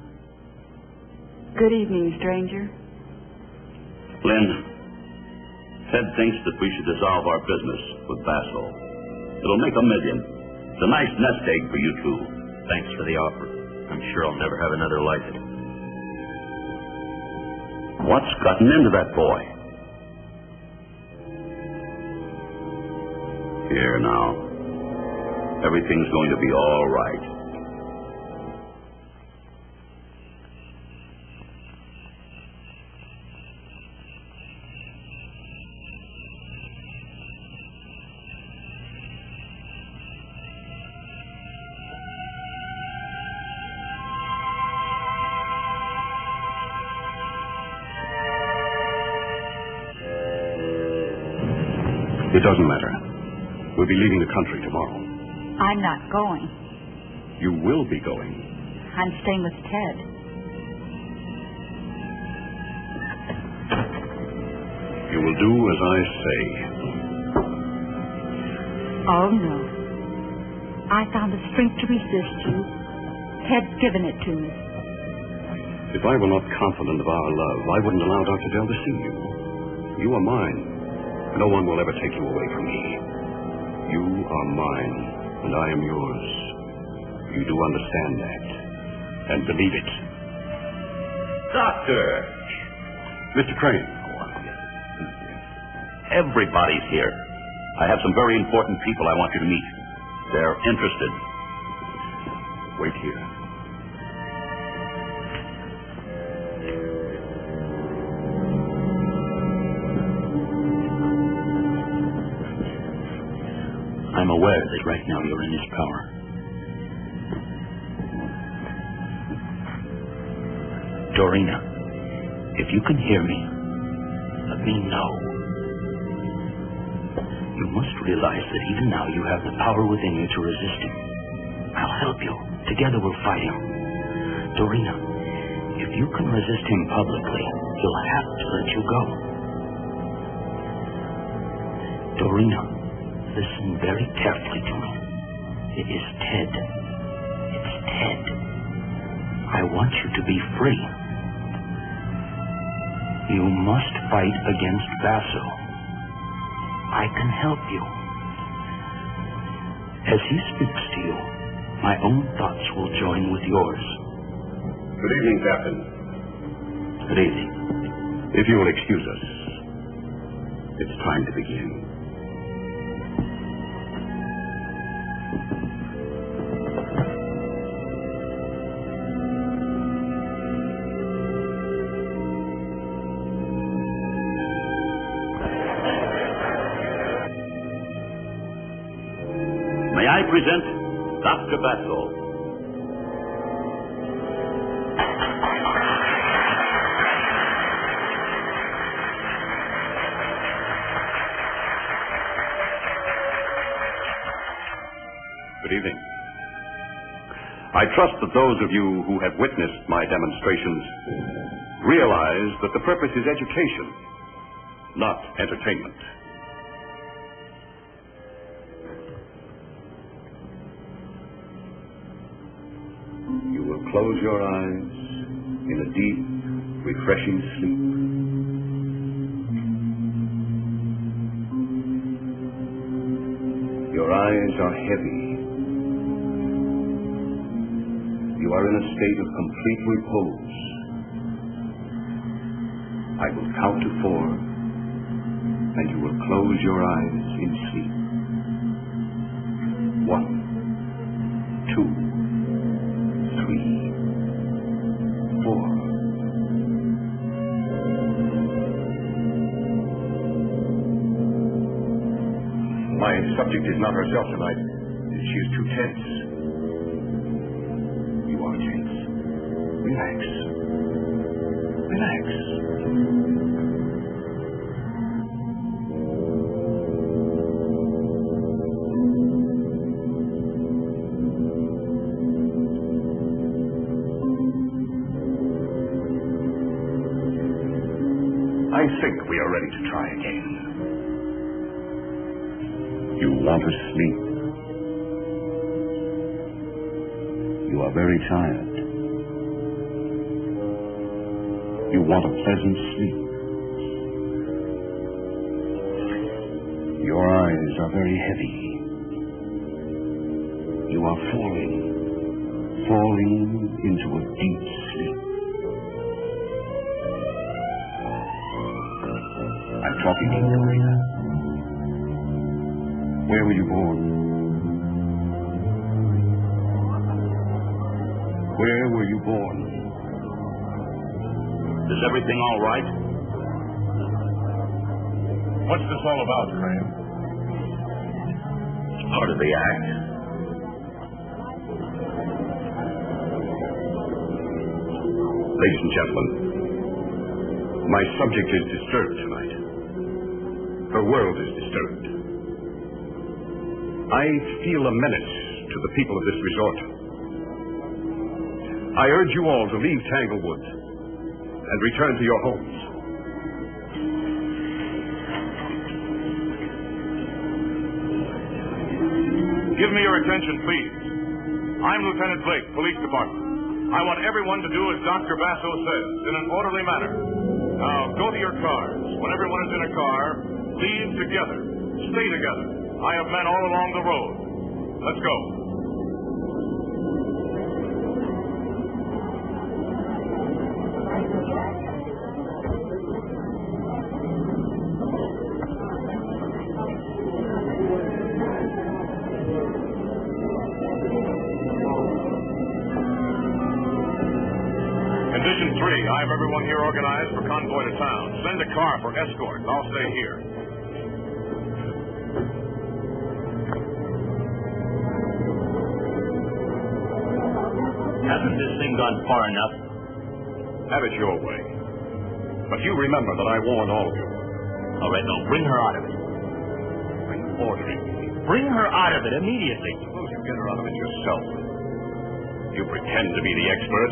Speaker 3: Good evening, stranger.
Speaker 5: Lynn, Ted thinks that we should dissolve our business with Basso. It'll make $1 million. It's a nice nest egg for you two.
Speaker 2: Thanks for the offer. I'm sure I'll never have another like it.
Speaker 5: What's gotten into that boy? Here now. Everything's going to be all right.
Speaker 1: It doesn't matter. We'll be leaving the country tomorrow.
Speaker 3: I'm not going.
Speaker 1: You will be going.
Speaker 3: I'm staying with Ted.
Speaker 1: You will do as I say.
Speaker 3: Oh, no. I found the strength to resist you. Ted's given it to me.
Speaker 1: If I were not confident of our love, I wouldn't allow Dr. Dell to see you. You are mine. No one will ever take you away from me. You are mine, and I am yours. You do understand that, and believe it.
Speaker 5: Doctor!
Speaker 1: Mr. Crane.
Speaker 5: Everybody's here. I have some very important people I want you to meet. They're interested.
Speaker 1: Wait here.
Speaker 7: I'm aware that right now you're in his power. Doreena, if you can hear me, let me know. You must realize that even now you have the power within you to resist him. I'll help you. Together we'll fight him. Doreena, if you can resist him publicly, he'll have to let you go. Doreena, listen very carefully to me. It is Ted. It's Ted. I want you to be free. You must fight against Basso. I can help you. As he speaks to you, my own thoughts will join with yours.
Speaker 1: Good evening, Captain.
Speaker 7: Good evening.
Speaker 1: If you will excuse us, it's time to begin.
Speaker 5: May I present Dr. Basso.
Speaker 1: Good evening. I trust that those of you who have witnessed my demonstrations realize that the purpose is education, not entertainment. You will close your eyes in a deep, refreshing sleep. Your eyes are heavy. You are in a state of complete repose. I will count to 4, and you will close your eyes in sleep. 1, 2, 3, 4. My subject is not herself tonight. She is too tense. You are tense. Relax. Relax. I think we are ready to try again. You want to sleep. You are very tired. You want a pleasant sleep. Your eyes are very heavy. You are falling into a deep sleep. I'm talking to you, Doreena. Where were you born? Where were you born?
Speaker 5: Is everything all right?
Speaker 8: What's this all about, Crane?
Speaker 5: It's part of the act.
Speaker 1: Ladies and gentlemen, my subject is disturbed tonight. Her world is disturbed. I feel a menace to the people of this resort. I urge you all to leave Tanglewood and return to your homes.
Speaker 8: Give me your attention, please. I'm Lieutenant Blake, Police Department. I want everyone to do as Dr. Basso says, in an orderly manner. Now, go to your cars. When everyone is in a car, leave together. Stay together. I have men all along the road. Let's go. Condition 3, I have everyone here organized for convoy to town. Send a car for escort. I'll stay here.
Speaker 2: Hasn't this thing gone far enough?
Speaker 1: Have it your way. But you remember that I warned all of you.
Speaker 2: All right, now bring her out of it.
Speaker 1: Are you ordering me?
Speaker 2: Bring her out of it immediately.
Speaker 1: Suppose you get her out of it yourself. You pretend to be the expert.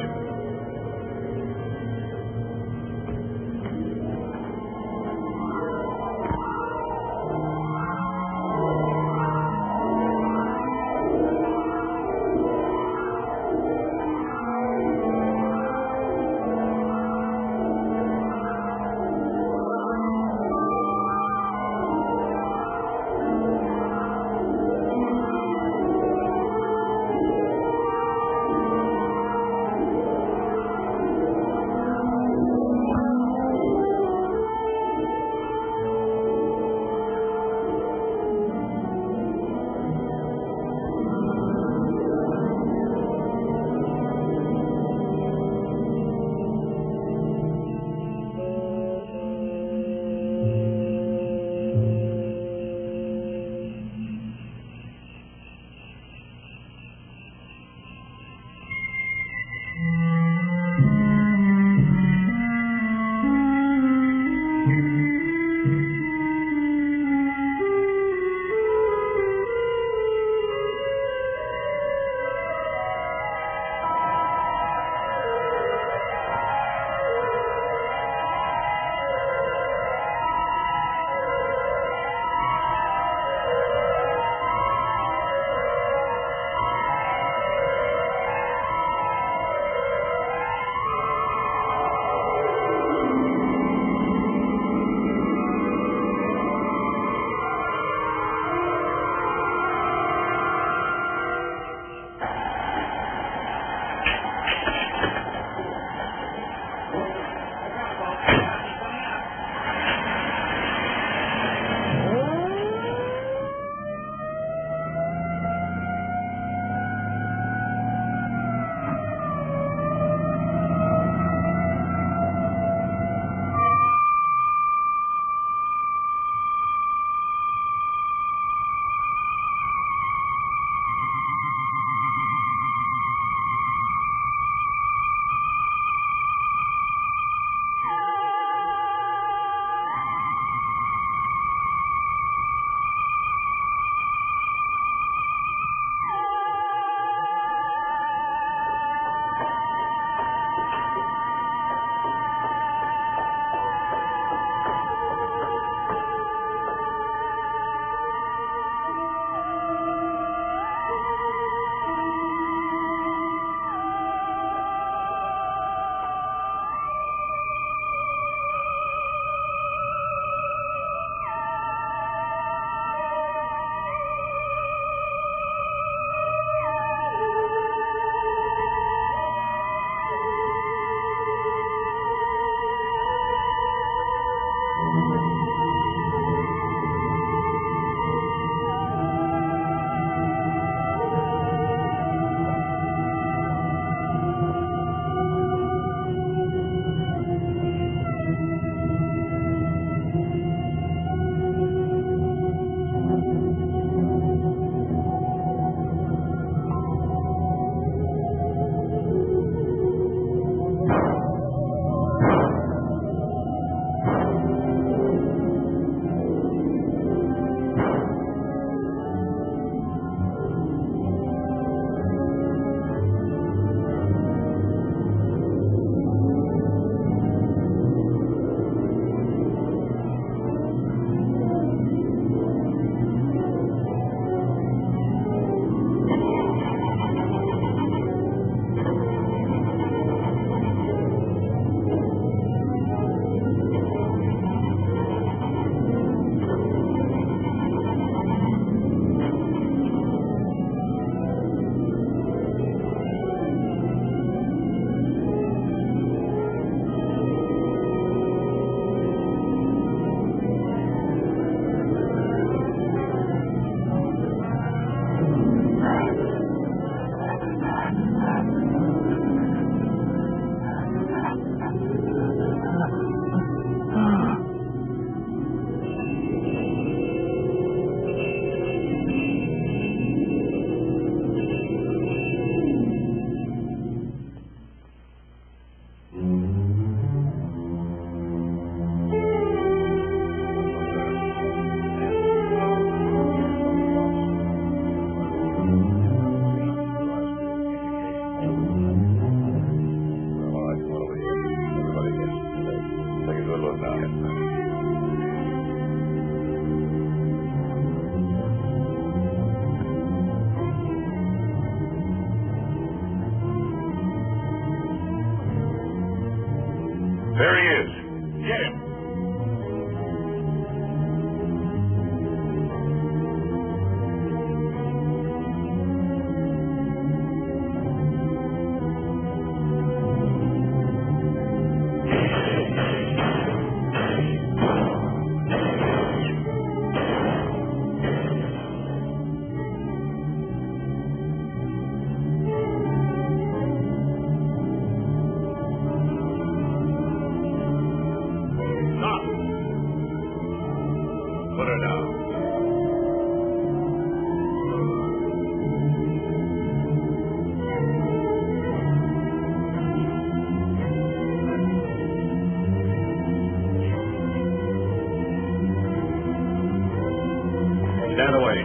Speaker 1: boy.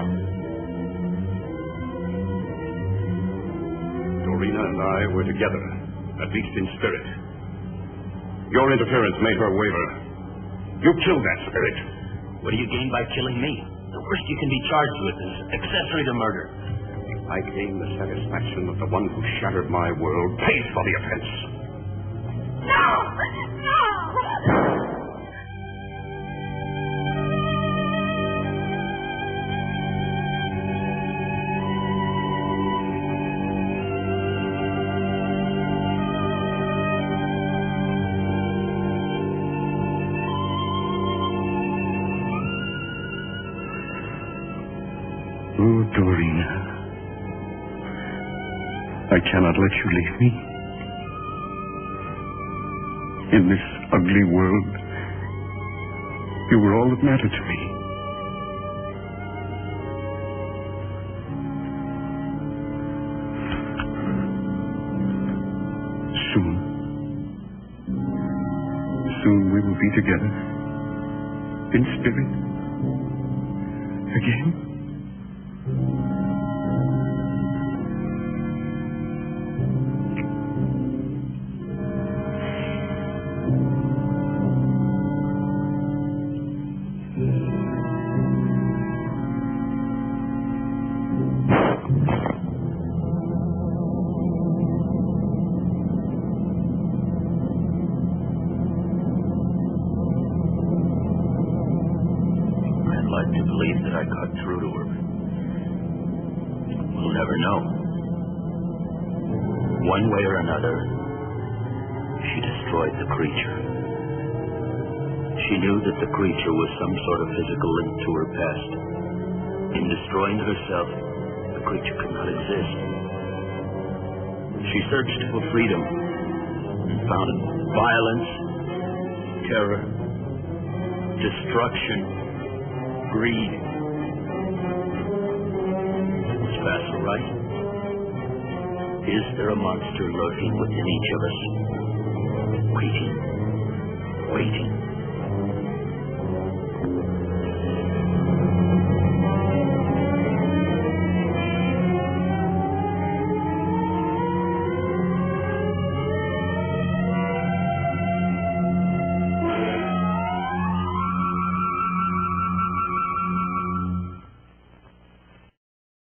Speaker 1: Doreena and I were together, at least in spirit. Your interference made her waver. You killed that spirit.
Speaker 7: What do you gain by killing me? The worst you can be charged with is accessory to murder.
Speaker 1: I gain the satisfaction that the one who shattered my world pays for the offense.
Speaker 3: No! No!
Speaker 11: Oh, Doreena, I cannot let you leave me. In this ugly world, you were all that mattered to me. Soon we will be together, in spirit, again.
Speaker 7: One way or another, she destroyed the creature. She knew that the creature was some sort of physical link to her past. In destroying herself, the creature could not exist. She searched for freedom and found violence, terror, destruction, greed. Was Basso right? Is there a monster lurking within each of us? Waiting.